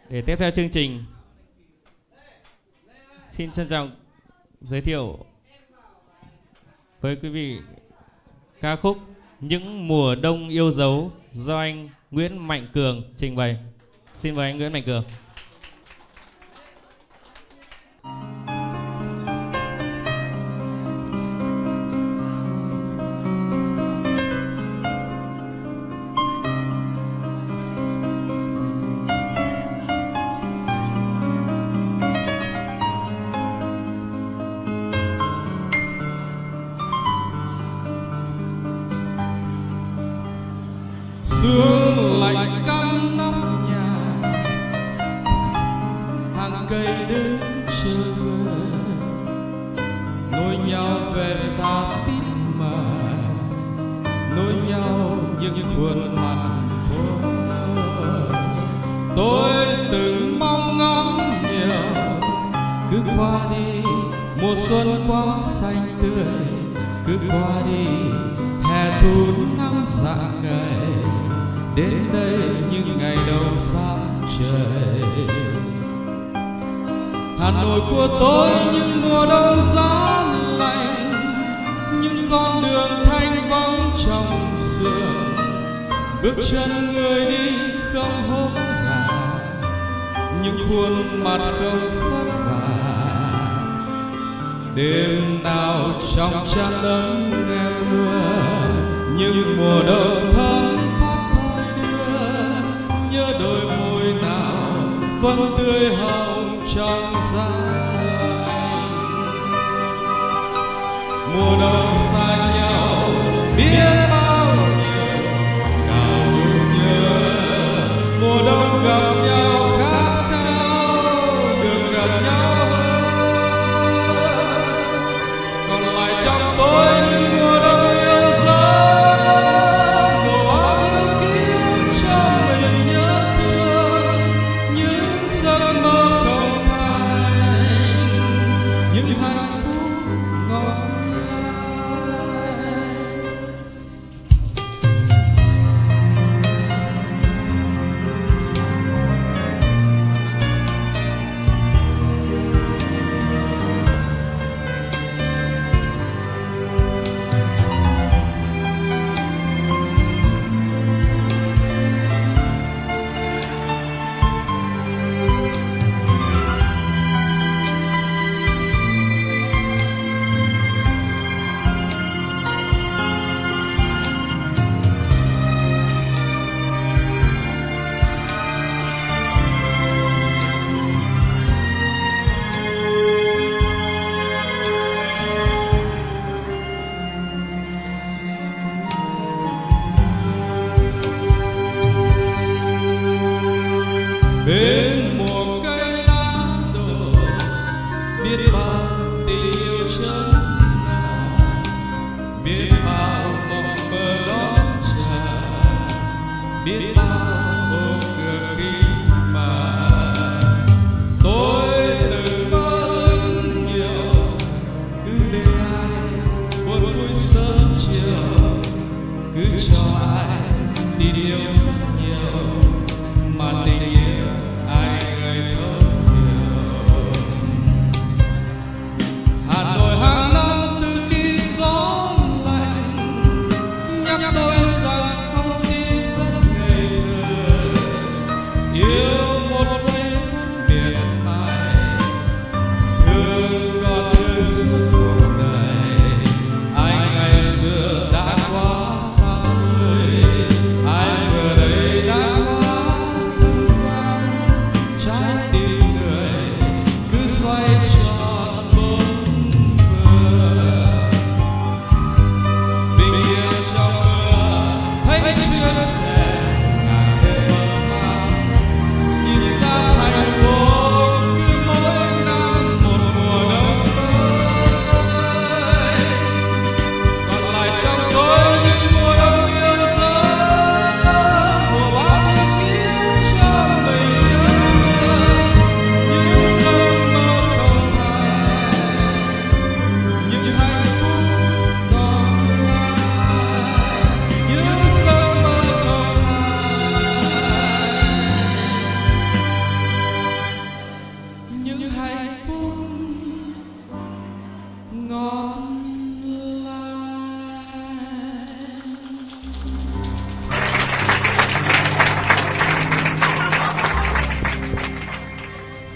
Để tiếp theo chương trình, xin trân trọng giới thiệu với quý vị ca khúc Những Mùa Đông Yêu Dấu do anh Nguyễn Mạnh Cường trình bày. Xin mời anh Nguyễn Mạnh Cường. Sương lạnh căm nóc nhà, hàng cây đứng chờ về, nối nhau về xa tít mà, nối nhau những khuôn mặt phố. Tôi từng mong ngóng nhiều, cứ qua đi mùa xuân quá xanh tươi, cứ qua đi hè thu nắng rạng ngời. Đến đây những ngày đầu sáng trời, Hà Nội của tôi những mùa đông giá lạnh, những con đường thanh vắng trong sương, bước chân người đi không hốt hoảng, những khuôn mặt không vất vả. Đêm nào trong chăn ấm nghe mưa, những mùa đông thơm nhớ đôi môi nào vẫn tươi hồng trong giá lạnh. Mùa đông xa nhau biết bao nhiêu nào nhớ, mùa đông gặp nhau khát khao được gần nhau hơn. Còn lại trong tôi những mùa đông yêu dấu, mùa bao nhiêu ký ức cho mình nhớ thương, những giấc mơ không thành, những hạnh phúc ngọt ngào. Bên